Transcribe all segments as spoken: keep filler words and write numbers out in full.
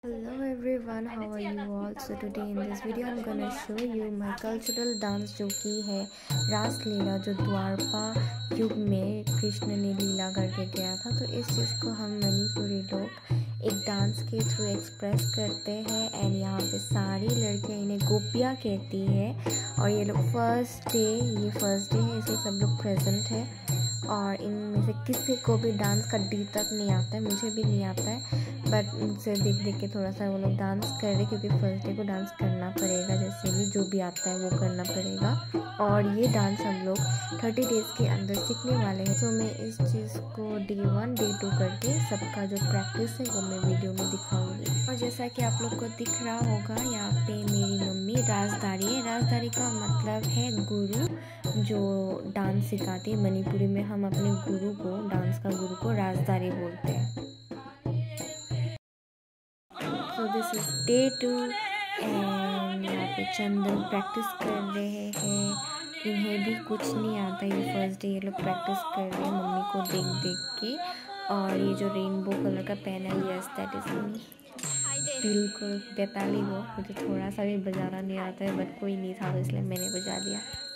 Hello everyone, how are you all? So today in this video I'm gonna show you my cultural dance जो कि है रास लीला, जो द्वारपा युग में कृष्ण ने लीला करके गया था। तो इस चीज़ को हम मणिपुरी लोग एक डांस के थ्रू एक्सप्रेस करते हैं। एंड यहाँ पे सारी लड़कियाँ इन्हें गोपियाँ कहती है। और ये लोग फर्स्ट डे ये फर्स्ट डे है, इसलिए सब लोग प्रेजेंट है। और इनमें से किसी को भी डांस का डी तक नहीं आता है, मुझे भी नहीं आता है, बट मुझसे देख देख के थोड़ा सा वो लोग डांस कर रहे, क्योंकि फर्स्ट डे को डांस करना पड़ेगा। जैसे भी जो भी आता है वो करना पड़ेगा। और ये डांस हम लोग थर्टी डेज़ के अंदर सीखने वाले हैं। तो मैं इस चीज़ को डे वन डे टू करके सबका जो प्रैक्टिस है वो मैं वीडियो में दिखाऊंगी। और जैसा कि आप लोग को दिख रहा होगा, यहाँ पे मेरी मम्मी राजदारी है। राजदारी का मतलब है गुरु, जो डांस सिखाती है। मणिपुरी में हम अपने गुरु को, डांस का गुरु को राजदारी बोलते हैं। So this is day two and यहाँ पे चंदन प्रैक्टिस कर रहे हैं। इन्हें भी कुछ नहीं आता, ये फर्स्ट डे ये लोग प्रैक्टिस कर रहे हैं मम्मी को देख देख के। और ये जो रेनबो कलर का पेन है, यस दैट इज मी, बिल्कुल बेताली वो। मुझे थोड़ा सा भी बजाना नहीं आता है, बट कोई नहीं था तो इसलिए मैंने बजा दिया।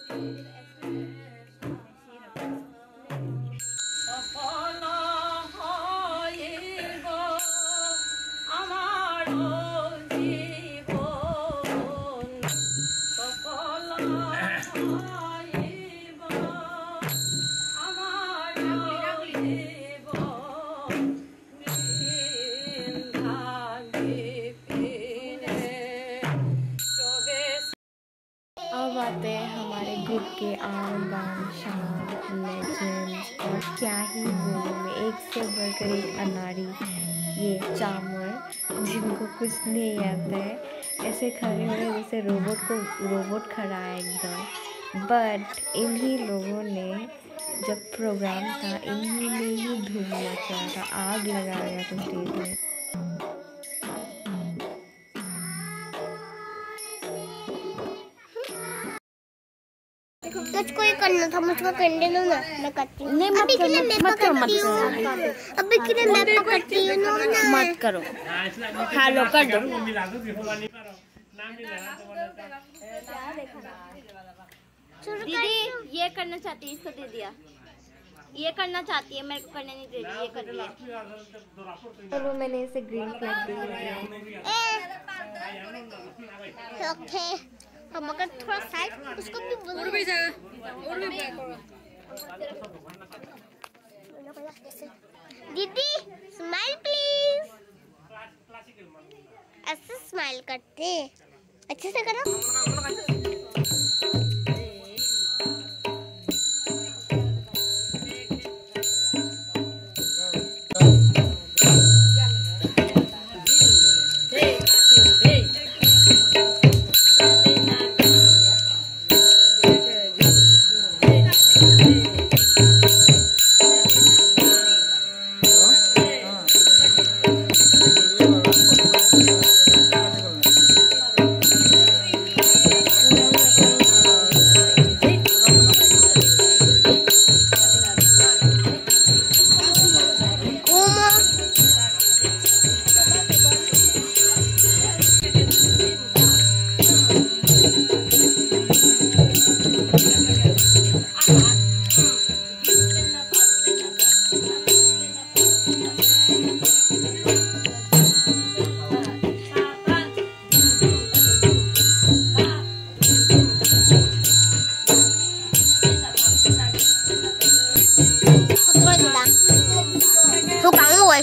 अब आते हैं हमारे ग्रुप के आन बान शान लेजेंड्स, और क्या ही बोलूं मैं, एक से बढ़कर एक अनाड़ी, ये चामर जिनको कुछ नहीं आता है, ऐसे खड़े हुए जैसे रोबोट को रोबोट खड़ा है एकदम। बट इन्हीं लोगों ने जब प्रोग्राम था, इन्हीं ने ही धूम मचाया था, आग लगा गया था स्टेज में। तुझको ही करना था, मुझको करने दो ना, मैं करती हूँ। नहीं मत करो, मत करो, मत करो, अभी के लिए मैं पकड़ती हूँ ना, मत करो। हेलो कर दो। दीदी ये करना चाहती है, इसको दे दिया। ये करना चाहती है, मेरे को करने नहीं दे रही, ये कर रही है। चलो मैंने इसे ग्रीन फ्लैग दे दिया। ओके, हम अगर थोड़ा साइड उसको भी बोलो, और भी जगह और भी दीदी स्माइल प्लीज। ऐसे स्माइल करते, अच्छे से करो। Tôi cắn rồi.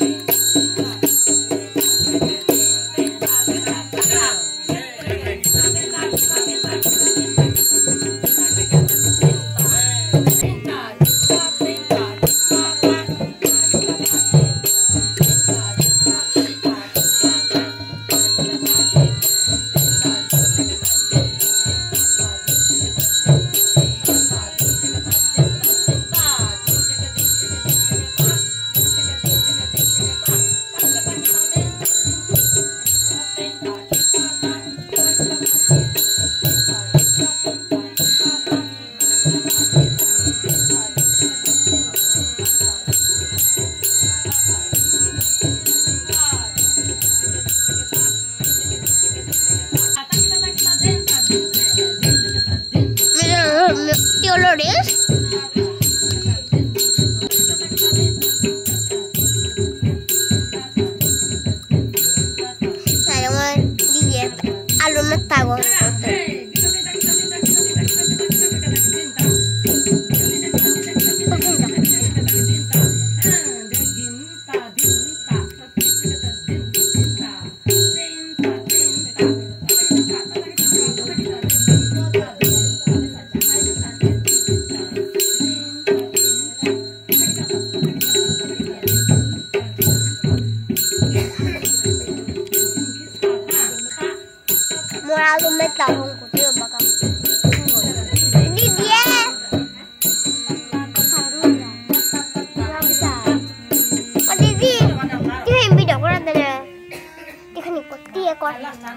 Algo me pago. Morado metal không có chưa bà con đi đi con đi đi cái hình video của anh đây nè cái hình của tia con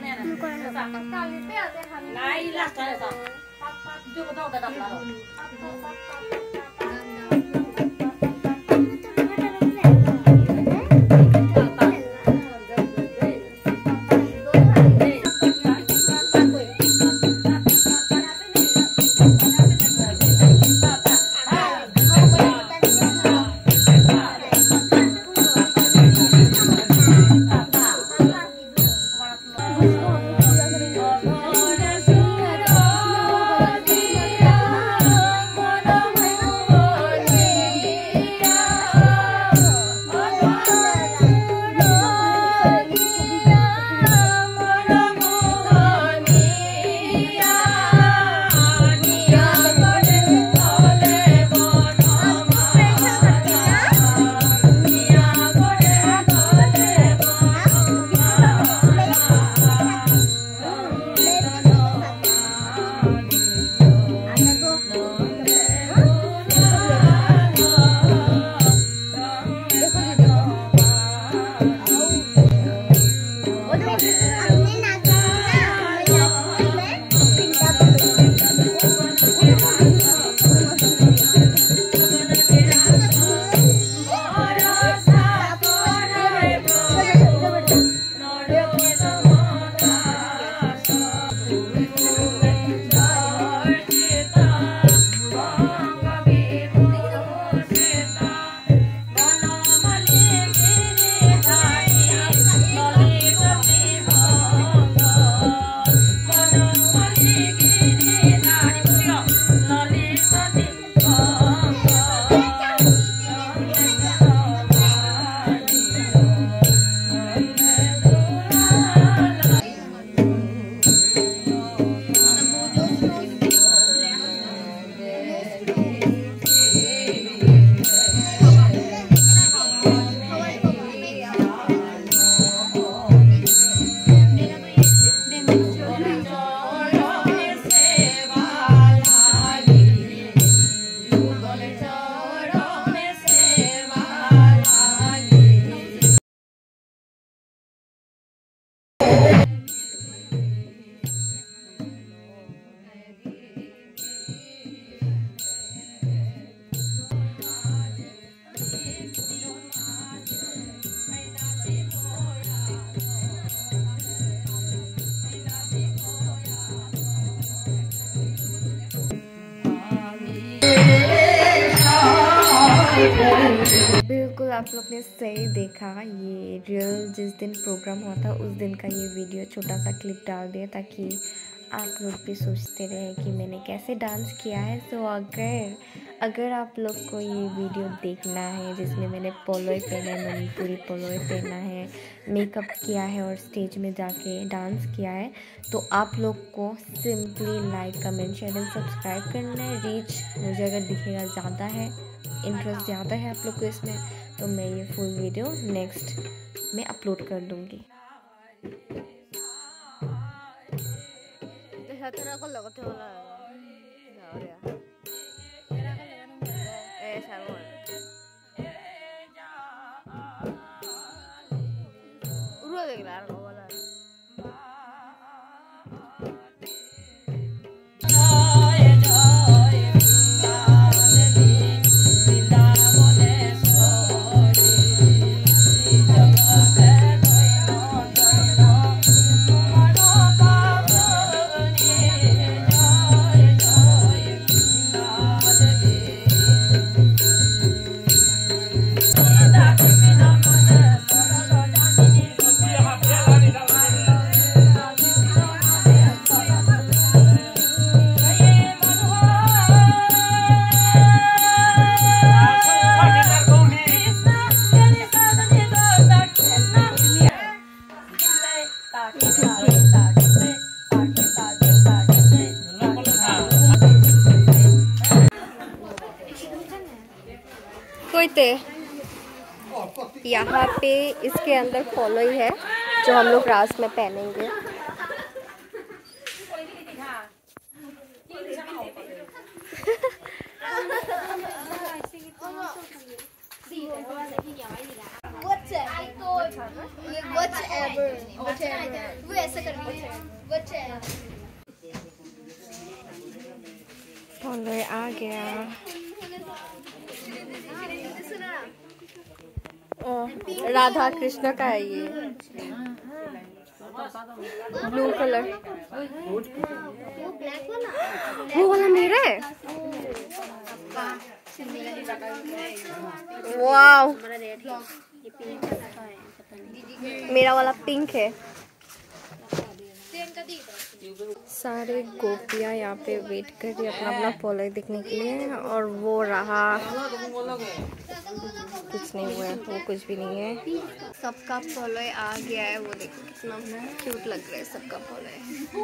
बिल्कुल आप लोग ने सही देखा। ये रियल जिस दिन programme हुआ था उस दिन का ये वीडियो छोटा सा क्लिप डाल दिया ताकि आप लोग भी सोचते रहे कि मैंने कैसे डांस किया है। सो अगर अगर आप लोग को ये वीडियो देखना है जिसमें मैंने पोलोय पहना है, मणिपुरी पोलोय पहना है, मेकअप किया है और स्टेज में जाके डांस किया है, तो आप लोग को simply like comment share and subscribe करना है। रीच मुझे अगर दिखेगा ज़्यादा है, इंटरेस्ट ज़्यादा है आप लोग को इसमें, तो मैं ये फुल वीडियो नेक्स्ट में अपलोड कर दूँगी। यहाँ पे इसके अंदर फॉलो ही है जो हम लोग रास में पहनेंगे। फॉलो आ गया। राधा कृष्ण का है ये, ब्लू कलर। वो वाला मेरा है। वाव, मेरा वाला पिंक है। सारे गोपियाँ यहाँ पे वेट कर रही है अपना अपना फॉलो देखने के लिए, और वो रहा कुछ नहीं हुआ है, वो कुछ भी नहीं है। सबका फॉलो आ गया है, वो देखो कितना क्यूट लग रहा है सबका फॉलो।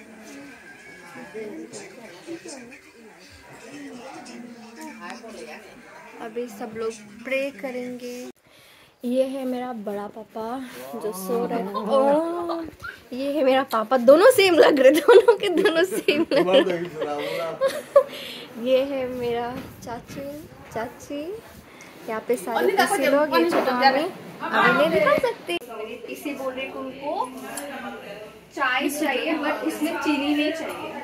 अभी सब लोग प्रे करेंगे। ये है मेरा बड़ा पापा जो सो रहा है। ओह, ये है मेरा पापा, दोनों सेम लग रहे, दोनों के दोनों सेम लग रहे। ये है मेरा चाचू चाची, यहाँ पे सारे पीसी लोग। ये छोटा मम्मी अभी नहीं दिखा सकती। मेरी पीसी बोल रही उनको चाय चाहिए बट इसमें चीनी नहीं चाहिए।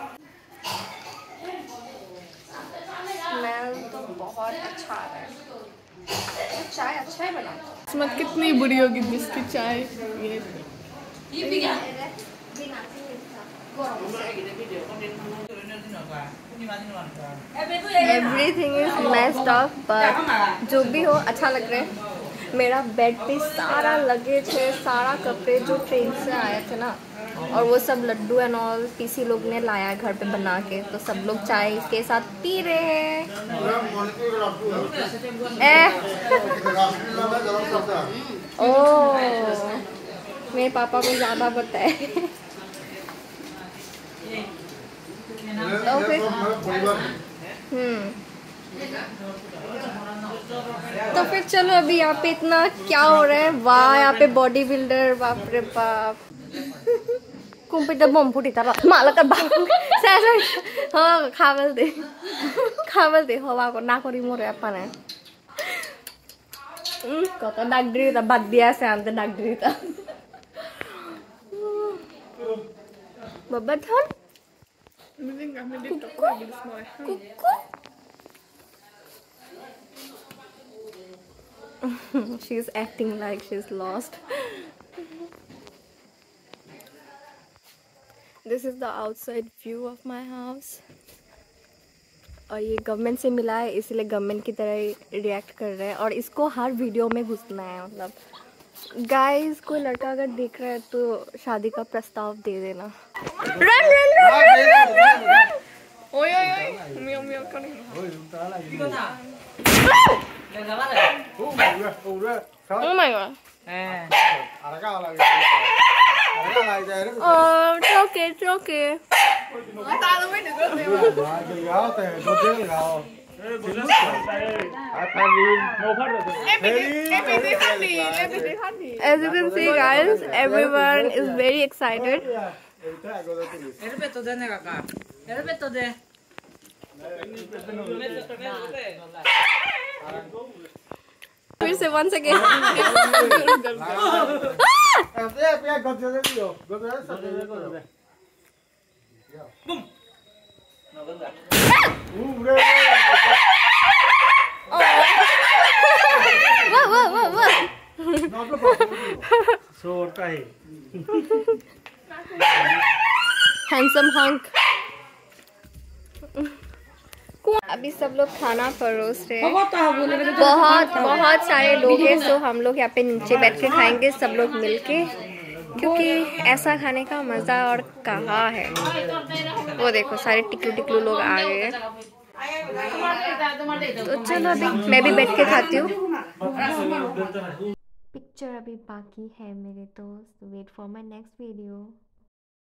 स्मेल तो बहुत अच्छा आ रहा है, चाय अच्छा ही बनाता है। किस्मत कितनी बुरी होगी जिसकी चाय ये everything is messed up, but जो भी हो अच्छा लग रहा है। मेरा बेड पे सारा लगेज है, सारा कपड़े जो ट्रेन से आए थे ना, और वो सब लड्डू एंड ऑल पीसी लोग ने लाया घर पे बना के, तो सब लोग चाय इसके साथ पी रहे हैं। ओह, मेरे पापा को ज्यादा पता है। तो फिर हम्म तो फिर चलो, अभी यहाँ पे इतना क्या हो रहा है। वाह, यहाँ पे बॉडी बिल्डर, बाप रे बाप। कुम्पिटर बम फुटी तारा माला का बाप सैसा हाँ खावल दे खावल दे हवा को ना करी मोरे अपने कत डाक्टरी ता बाद दिया से आंते डाक्टरी ता बाबा थान Kuku she is acting like she is lost. This is the outside view of my house. और ये गवर्नमेंट से मिला है, इसलिए गवर्नमेंट की तरह रिएक्ट कर रहे हैं, और इसको हर वीडियो में घुसना है। मतलब गाइस, कोई लड़का अगर देख रहा है तो शादी का प्रस्ताव दे देना। Run run run run run run. ओए ओए ओए मियां मियां करें। Oh my god. Oh, it's okay, it's okay. As you can see, guys, everyone is very excited. फिर से once again. Handsome hunk. अभी सब लोग खाना परोस रहे हैं। बहुत बहुत सारे लोग हैं, सो हम लोग यहाँ पे नीचे बैठ के खाएंगे सब लोग मिलके, क्योंकि ऐसा खाने का मज़ा और कहाँ है। वो देखो सारे टिकलू टिकलू लोग आ गए हैं। तो चलो अभी मैं भी बैठ के खाती हूँ। पिक्चर अभी बाकी है मेरे दोस्त। Wait for my next video.